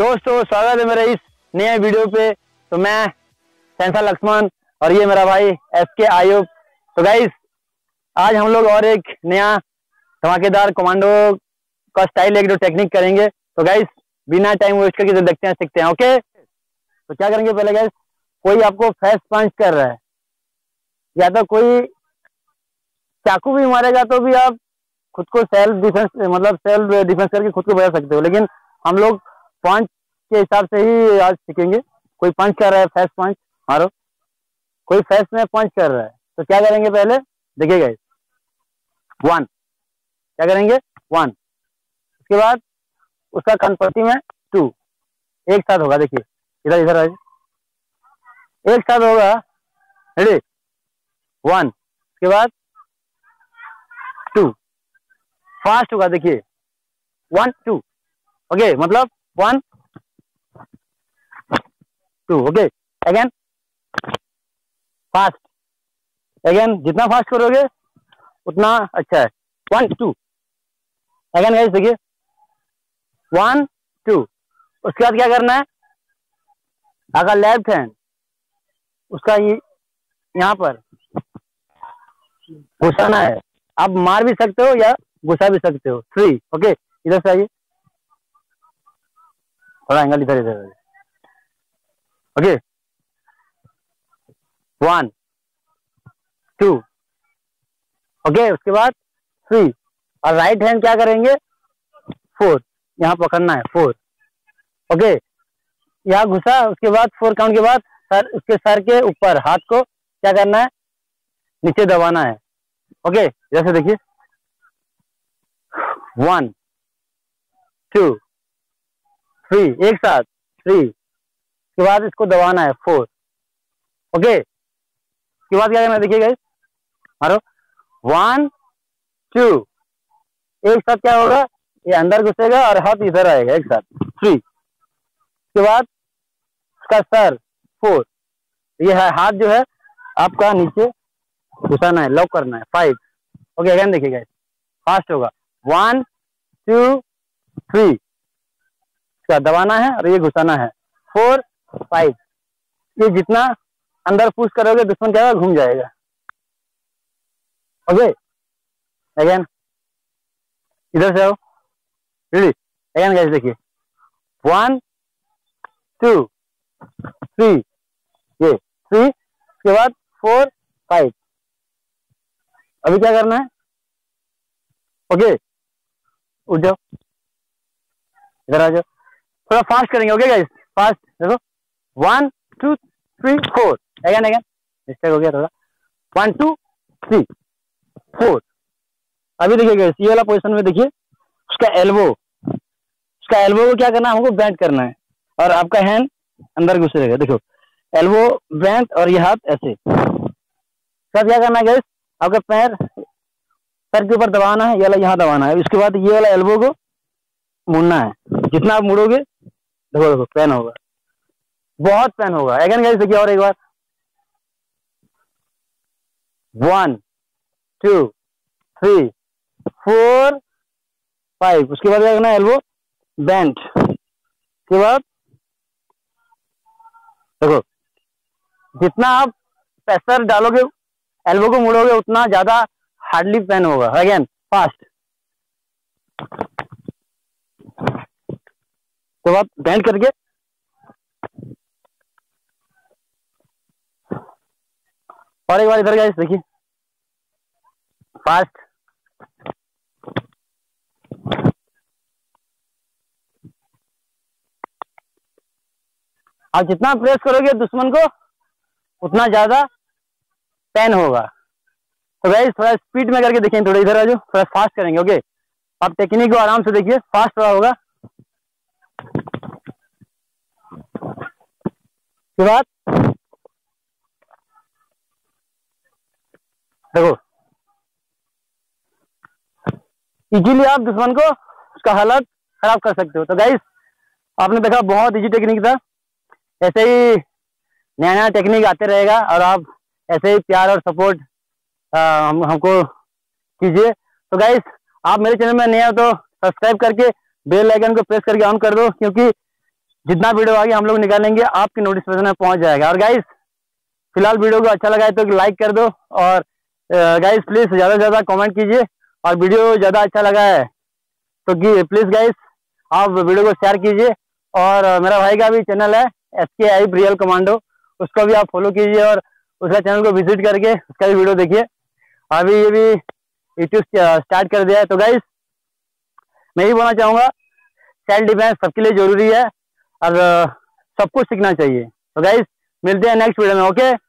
दोस्तों स्वागत है मेरे इस नए वीडियो पे। तो मैं सेंसर लक्ष्मण और ये मेरा भाई SK आयुब। तो गाइस आज हम लोग और एक नया धमाकेदार कमांडो का स्टाइल एक दो टेक्निक करेंगे। तो गाइस बिना टाइम वेस्ट करके देखते हैं सीखते हैं। ओके तो क्या करेंगे पहले गाइस, कोई आपको फेस पंच कर रहा है या तो कोई चाकू भी मारेगा तो भी आप खुद को सेल्फ डिफेंस करके खुद को बचा सकते हो, लेकिन हम लोग पंच के हिसाब से ही आज सीखेंगे। कोई पंच कर रहा है, फेस पंच मारो, कोई फेस में पंच कर रहा है तो क्या करेंगे पहले देखिएगा। 1 क्या करेंगे 1, उसके बाद उसका कनपट्टी में 2 एक साथ होगा। देखिए इधर इधर एक साथ होगा। रेडी 1 उसके बाद 2 फास्ट होगा। देखिए 1 2 ओके, मतलब 1 2 ओके। अगेन फास्ट, अगेन जितना फास्ट करोगे उतना अच्छा है। 1 2 अगेन गाइस देखिए 1 2। उसके बाद क्या करना है, अगर लेफ्ट हैंड उसका यहाँ पर घुसाना है। आप मार भी सकते हो या घुसा भी सकते हो। 3 ओके, इधर से आइए, थोड़ा एंगल इधर इधर ओके। 1 2 ओके, उसके बाद 3 और राइट हैंड क्या करेंगे 4, यहाँ पकड़ना है 4 ओके। यहाँ घुसा, उसके बाद 4 काउंट के बाद सर उसके सर के ऊपर हाथ को क्या करना है नीचे दबाना है ओके। जैसे देखिए 1 2 3 एक साथ 3, उसके बाद इसको दबाना है 4 ओके। उसके बाद क्या करना है देखिए गाइस, मारो 1 2 एक साथ क्या होगा, ये अंदर घुसेगा और हाथ इधर आएगा एक साथ 3। उसके बाद उसका सर 4, ये है हाथ जो है आपका नीचे घुसाना है, लॉक करना है 5 ओके। अगेन देखिए गाइस फास्ट होगा 1 2 3 इसका दबाना है और ये घुसाना है 4 5। ये जितना अंदर पुश करोगे दुश्मन क्या होगा, घूम जाएगा ओके। अगेन इधर से आओ, रेडी अगेन गाइस देखिए 1 2 3 ये 3, उसके बाद 4 5। अभी क्या करना है ओके, उठ जाओ इधर आ जाओ, थोड़ा फास्ट करेंगे ओके गाइस। फास्ट देखो 1 2 3 4 अगेन अगेन मिस्टेक हो गया थोड़ा। 1 2 3 4। अभी देखिए गाइस ये वाला पोजीशन में देखिए उसका एल्बो को क्या करना है, हमको बेंड करना है और आपका हैंड अंदर घुसे रहेगा। देखो एल्बो बेंड और ये हाथ ऐसे। सब क्या करना है गाइस, आपका पैर सर के ऊपर दबाना है, ये वाला यहाँ दबाना है। उसके बाद ये वाला एल्बो को मुड़ना है, जितना आप मुड़ोगे देखो देखो पेन होगा, बहुत पेन होगा। अगेन गाइस देखिए और एक बार 1 2 3 4 5। उसके बाद क्या करना है, एल्बो बेंट, उसके बाद देखो जितना आप प्रेशर डालोगे एल्बो को मुड़ोगे उतना ज्यादा हार्डली पेन होगा। अगेन फास्ट, तो आप बेंड करके और एक बार इधर गाइस देखिए फास्ट। आप जितना प्रेस करोगे दुश्मन को उतना ज्यादा पेन होगा। तो गाइस थोड़ा स्पीड में करके देखिए, थोड़ा इधर आ जाओ, थोड़ा फास्ट करेंगे ओके। आप टेक्निक को आराम से देखिए, फास्ट थोड़ा होगा। उसके बाद देखो इजीली आप दुश्मन को उसका हालत खराब कर सकते हो। तो गाइस आपने देखा बहुत इजी टेक्निक था, ऐसे ही नया नया टेक्निक आते रहेगा और आप ऐसे ही प्यार और सपोर्ट हमको कीजिए। तो गाइस आप मेरे चैनल में नए हो तो सब्सक्राइब करके बेल आइकन को प्रेस करके ऑन कर दो, क्योंकि जितना वीडियो आगे हम लोग निकालेंगे आपकी नोटिफिकेशन में पहुंच जाएगा। और गाइस फिलहाल वीडियो को अच्छा लगा है तो लाइक कर दो, और गाइस प्लीज ज़्यादा से ज़्यादा कमेंट कीजिए, और वीडियो ज़्यादा अच्छा लगा है तो प्लीज गाइस आप वीडियो को शेयर कीजिए। और मेरा भाई का भी चैनल है SK आयुब रियल कमांडो, उसको भी आप फॉलो कीजिए और उसका चैनल को विजिट करके उसका भी वीडियो देखिए। अभी ये भी यूट्यूब स्टार्ट कर दिया है। तो गाइस मैं ही बोलना चाहूँगा सेल्फ डिफेंस सबके लिए जरूरी है और सब कुछ सीखना चाहिए। तो गाइस मिलते हैं नेक्स्ट वीडियो में। ओके।